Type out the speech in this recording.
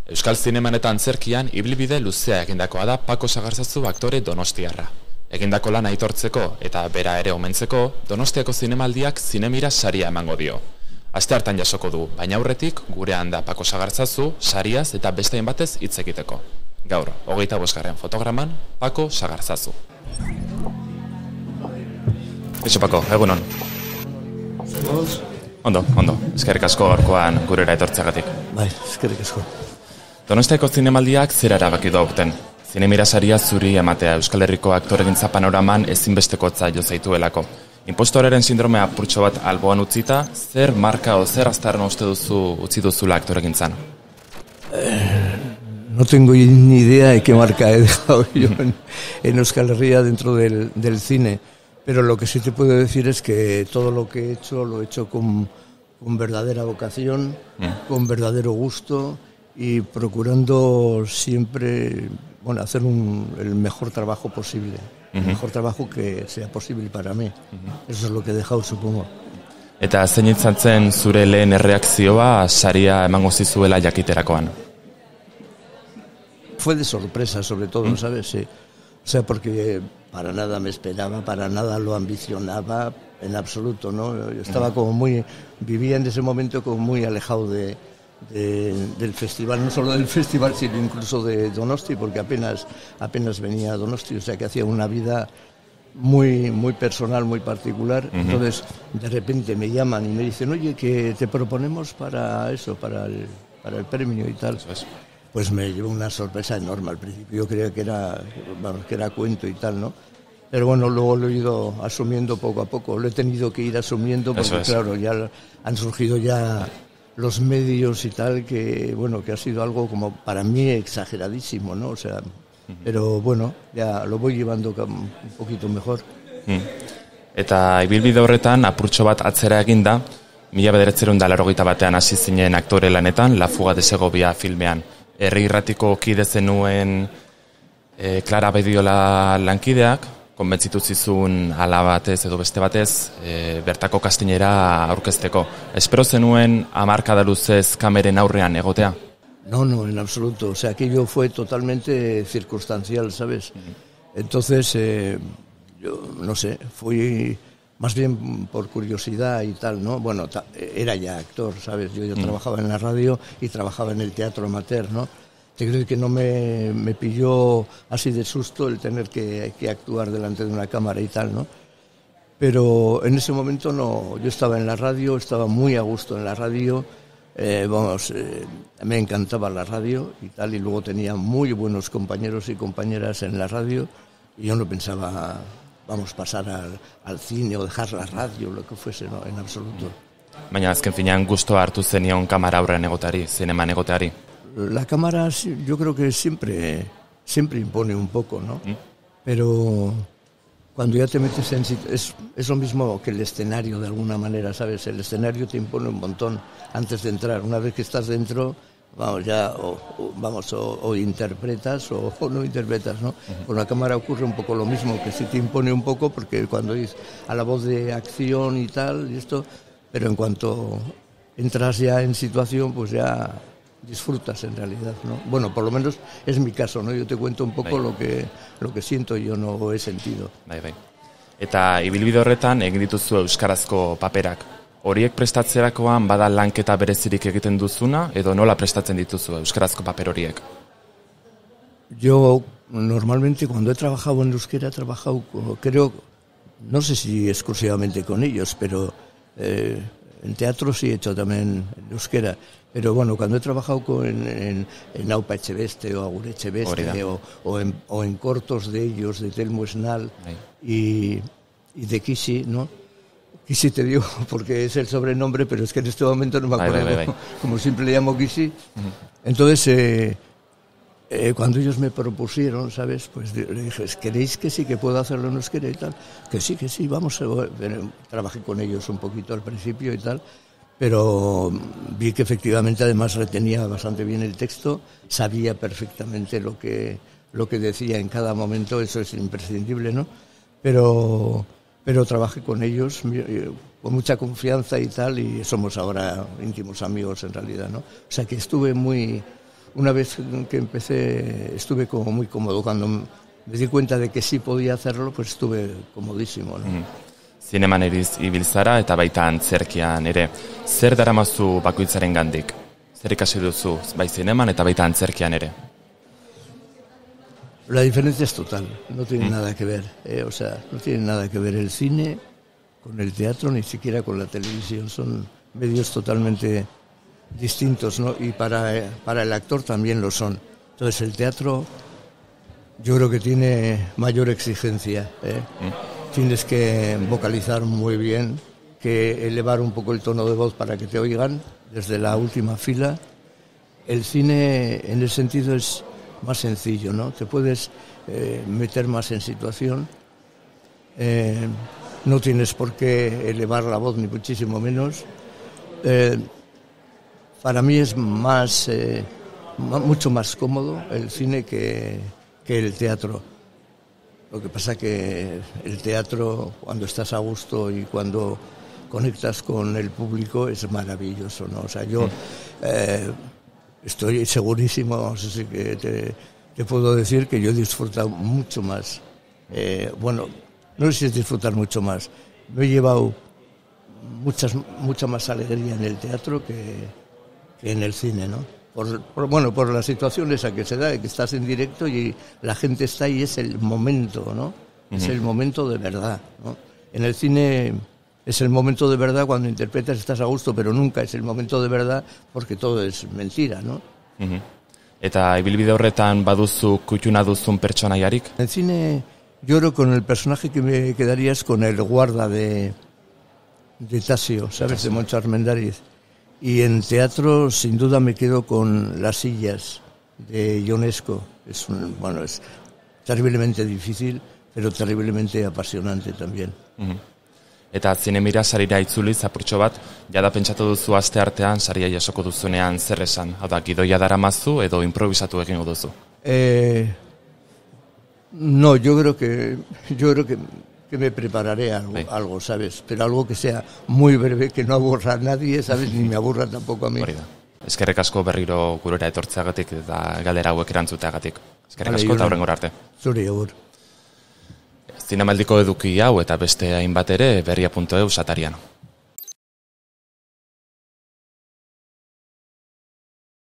Euskal zineman eta antzerkian ibilbide luzea egindakoa da Pako Sagarzazu aktore donostiarra. Egindako lan aitortzeko eta bera ere omentzeko, Donostiako zinemaldiak Zinemira saria emango dio. Aste hartan jasoko du, baina aurretik gurean da Pako Sagarzazu, sariaz eta beste hainbatez hitz egiteko. Gaur, 25. fotograman, Pako Sagarzazu. Eixo Pako, egunon. Ondo, eskerrik asko gaurkoan gurera etortzeagatik. Bai, eskerrik asko. Donostiako zinemaldiak zer erabaki du aurten. Zinemira saria zuri ematea Euskal Herriko aktoregintza panoraman ezinbestekotza jo zaituelako. Inpostoreren sindromea apurtxo bat alboan utzita, zer marka o zer aztarna uste duzu utzi duzula aktoregintzan? No tengo ni idea de qué marca he dejado yo en Euskal Herria dentro del cine, pero lo que sí te puedo decir es que todo lo que he hecho lo he hecho con verdadera vocación, con verdadero gusto y procurando siempre hacer el mejor trabajo posible, el mejor trabajo que sea posible para mí. Eso es lo que he dejado, supongo. Eta zein izan zen zure lehen erreakzioa saria emango zizuela jakiterakoan? Fue de sorpresa, sobre todo, ¿sabes? Sí. O sea, porque para nada me esperaba, para nada lo ambicionaba, en absoluto, ¿no? Yo estaba vivía en ese momento como muy alejado del festival, no solo del festival, sino incluso de Donosti, porque apenas venía a Donosti, o sea que hacía una vida muy, muy personal, muy particular. Entonces, de repente me llaman y me dicen, oye, que te proponemos para eso, para el premio y tal. Pues me llevó una sorpresa enorme al principio. Yo creía que era cuento y tal, ¿no? Pero bueno, luego lo he ido asumiendo poco a poco. Lo he tenido que ir asumiendo porque, claro, ya han surgido ya los medios y tal, que ha sido algo como para mí exageradísimo, ¿no? O sea, pero bueno, ya lo voy llevando un poquito mejor. Eta ibilbide horretan apurtxo bat atzera eginda, 1981 hasi zinen aktore lanetan, La fuga de Segovia filmean. Herri irratiko kide zenuen Clara Bediola lankideak, konbentzitu zizun ala batez edo beste batez, bertako kastinera aurkezteko. Espero zenuen hamarkada luzez kameren aurrean egotea? No, en absoluto. O sea, aquello fue totalmente circunstancial, ¿sabes? Entonces, yo no sé, fui más bien por curiosidad y tal, ¿no? Bueno, era ya actor, ¿sabes? Yo trabajaba en la radio y trabajaba en el teatro amateur, ¿no? Te creo que no me pilló así de susto el tener que actuar delante de una cámara y tal, ¿no? Pero en ese momento no, yo estaba en la radio, estaba muy a gusto en la radio, me encantaba la radio y tal, y luego tenía muy buenos compañeros y compañeras en la radio, y yo no pensaba pasar al cine o dejar la radio, lo que fuese, no, en absoluto. Baina azken finean gustoa hartu zenion kamara aurrean egotari, zineman egoteari? La cámara yo creo que siempre impone un poco, ¿no? Pero cuando ya te metes es lo mismo que el escenario de alguna manera, ¿sabes? El escenario te impone un montón antes de entrar. Una vez que estás dentro, o interpretas o no interpretas, ¿no? Con la cámara ocurre un poco lo mismo, que sí te impone un poco, porque cuando dices a la voz de acción y tal, y esto, pero en cuanto entras ya en situación, pues ya disfrutas en realidad, ¿no? Bueno, por lo menos es mi caso, ¿no? Yo te cuento un poco lo que siento y yo no he sentido. Bai. Eta ibilbide horretan egin dituzu euskarazko paperak. Horiek prestatzerakoan bada lanketa berezirik egiten duzuna edo nola prestatzen dituzu euskarazko paper horiek? Yo normalmente cuando he trabajado en euskera he trabajado, creo, no sé si exclusivamente con ellos, pero en teatro sí he hecho también en euskera. Pero bueno, cuando he trabajado en Aupa Echeveste o Agur Echeveste o en cortos de ellos, de Telmo Esnal y de Kishi, ¿no? Kishi te digo porque es el sobrenombre, pero es que en este momento no me acuerdo. Como siempre le llamo Kishi. Entonces, cuando ellos me propusieron, ¿sabes? Pues le dije, ¿queréis que sí que puedo hacerlo en euskera y tal? Que sí, vamos. Trabajé con ellos un poquito al principio y tal. Pero vi que efectivamente además retenía bastante bien el texto, sabía perfectamente lo que decía en cada momento, eso es imprescindible, ¿no? Pero trabajé con ellos con mucha confianza y tal, y somos ahora íntimos amigos en realidad, ¿no? O sea que estuve muy una vez que empecé estuve como muy cómodo. Cuando me di cuenta de que sí podía hacerlo, pues estuve comodísimo, ¿no? Zineman ibil zara eta baita antzerkian ere. Zer daramazu bakoitzaren gandik? Zer ikasi duzu, bai zineman eta baita antzerkian ere? La diferencia es total, no tiene nada que ver, o sea, no tiene nada que ver el cine con el teatro, ni siquiera con la televisión, son medios totalmente distintos, ¿no? Y para el actor también lo son. Entonces el teatro yo creo que tiene mayor exigencia, Tienes que vocalizar muy bien, que elevar un poco el tono de voz para que te oigan desde la última fila. El cine en ese sentido es más sencillo, ¿no? Te puedes meter más en situación, no tienes por qué elevar la voz ni muchísimo menos. Para mí es mucho más cómodo el cine que el teatro. Lo que pasa que el teatro, cuando estás a gusto y cuando conectas con el público, es maravilloso, ¿no? O sea, yo estoy segurísimo, vamos a decir, que te puedo decir que yo he disfrutado mucho más. Bueno, no sé si es disfrutar mucho más. Me he llevado mucha más alegría en el teatro que en el cine, ¿no? Por la situación esa que se da, que estás en directo y la gente está ahí, es el momento, ¿no? Es el momento de verdad, ¿no? En el cine es el momento de verdad cuando interpretas, estás a gusto, pero nunca es el momento de verdad porque todo es mentira, ¿no? Eta ibilbide horretan baduzu kutxuna duzun pertsonaiarik? En el cine yo creo que con el personaje que me quedaría es con el guarda de Tasio, ¿sabes? De Moncho Armendáriz. Y en teatro sin duda me quedo con Las sillas de Ionesco. Es terriblemente difícil, pero terriblemente apasionante también. Eta zinemira sarira itzuliz apurtxo bat, jada pentsatu duzu aste artean saria jasoko duzunean zer esan? Hau da, gidoia daramazu edo improvisatu egingo duzu? No, yo creo que me prepararé algo, ¿sabes? Pero algo que sea muy breve, que no aburra a nadie, ¿sabes? Ni me aburra tampoco a mí. Eskerrik asko berriro gurera etortzeagatik eta galdera hauek erantzuteagatik. Eskerrik asko eta hurrengora arte. Zuri, agur. Zinemaldiko eduki hau eta beste hainbat ere berria.eu atarian.